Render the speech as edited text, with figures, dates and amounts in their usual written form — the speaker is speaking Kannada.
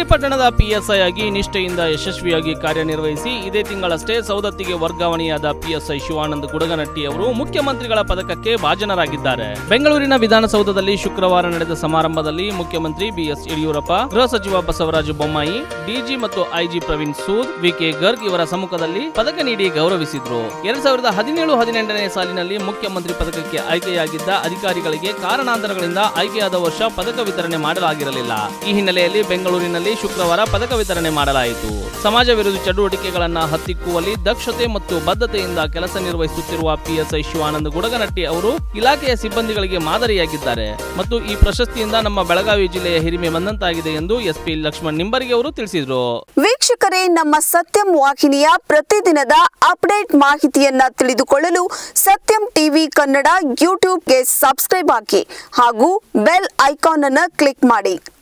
ಪಿರಿಯಾಪಟ್ಟಣದ ಪಿಎಸ್ಐ ಆಗಿ ನಿಷ್ಠೆಯಿಂದ ಯಶಸ್ವಿಯಾಗಿ ಕಾರ್ಯನಿರ್ವಹಿಸಿ ಇದೇ ತಿಂಗಳಷ್ಟೇ ಸೌದತ್ತಿಗೆ ವರ್ಗಾವಣೆಯಾದ ಪಿಎಸ್ಐ ಶಿವಾನಂದ ಗುಡಗನಟ್ಟಿ ಅವರು ಮುಖ್ಯಮಂತ್ರಿಗಳ ಪದಕಕ್ಕೆ ಭಾಜನರಾಗಿದ್ದಾರೆ. ಬೆಂಗಳೂರಿನ ವಿಧಾನಸೌಧದಲ್ಲಿ ಶುಕ್ರವಾರ ನಡೆದ ಸಮಾರಂಭದಲ್ಲಿ ಮುಖ್ಯಮಂತ್ರಿ ಬಿಎಸ್ ಯಡಿಯೂರಪ್ಪ, ಗೃಹ ಸಚಿವ ಬಸವರಾಜ ಬೊಮ್ಮಾಯಿ, ಡಿಜಿ ಮತ್ತು ಐಜಿ ಪ್ರವೀಣ್ ಸೂದ್, ವಿಕೆ ಗರ್ಗ್ ಇವರ ಸಮ್ಮುಖದಲ್ಲಿ ಪದಕ ನೀಡಿ ಗೌರವಿಸಿದ್ರು. 2017-18ನೇ ಸಾಲಿನಲ್ಲಿ ಮುಖ್ಯಮಂತ್ರಿ ಪದಕಕ್ಕೆ ಆಯ್ಕೆಯಾಗಿದ್ದ ಅಧಿಕಾರಿಗಳಿಗೆ ಕಾರಣಾಂತರಗಳಿಂದ ಆಯ್ಕೆಯಾದ ವರ್ಷ ಪದಕ ವಿತರಣೆ ಮಾಡಲಾಗಿರಲಿಲ್ಲ. ಈ ಹಿನ್ನೆಲೆಯಲ್ಲಿ ಬೆಂಗಳೂರಿನಲ್ಲಿ ಶುಕ್ರವಾರ ಪದಕ ವಿತರಣೆ ಮಾಡಲಾಯಿತು. ಸಮಾಜ ವಿರೋಧಿ ಚಟುವಟಿಕೆಗಳನ್ನು ಹತ್ತಿಕ್ಕುವಲ್ಲಿ ದಕ್ಷತೆ ಮತ್ತು ಬದ್ಧತೆಯಿಂದ ಕೆಲಸ ನಿರ್ವಹಿಸುತ್ತಿರುವ ಪಿಎಸ್ಐ ಶಿವಾನಂದ ಗುಡಗನಟ್ಟಿ ಅವರು ಇಲಾಖೆಯ ಸಿಬ್ಬಂದಿಗಳಿಗೆ ಮಾದರಿಯಾಗಿದ್ದಾರೆ ಮತ್ತು ಈ ಪ್ರಶಸ್ತಿಯಿಂದ ನಮ್ಮ ಬೆಳಗಾವಿ ಜಿಲ್ಲೆಯ ಹಿರಿಮೆ ಬಂದಂತಾಗಿದೆ ಎಂದು ಎಸ್ಪಿ ಲಕ್ಷ್ಮಣ್ ನಿಂಬರ್ಗಿ ಅವರು ತಿಳಿಸಿದರು. ವೀಕ್ಷಕರೇ, ನಮ್ಮ ಸತ್ಯಂ ವಾಹಿನಿಯ ಪ್ರತಿದಿನದ ಅಪ್ಡೇಟ್ ಮಾಹಿತಿಯನ್ನ ತಿಳಿದುಕೊಳ್ಳಲು ಸತ್ಯಂ ಟಿವಿ ಕನ್ನಡ ಯೂಟ್ಯೂಬ್ಗೆ ಸಬ್ಸ್ಕ್ರೈಬ್ ಹಾಕಿ ಹಾಗೂ ಬೆಲ್ ಐಕಾನ್ ಅನ್ನು ಕ್ಲಿಕ್ ಮಾಡಿ.